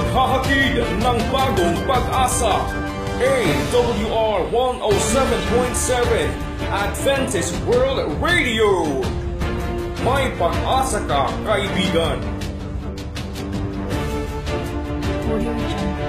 Naghahatid ng bagong pag-asa. AWR 107.7 Adventist World Radio. May pag-asa ka, kaibigan. Audio Jungle.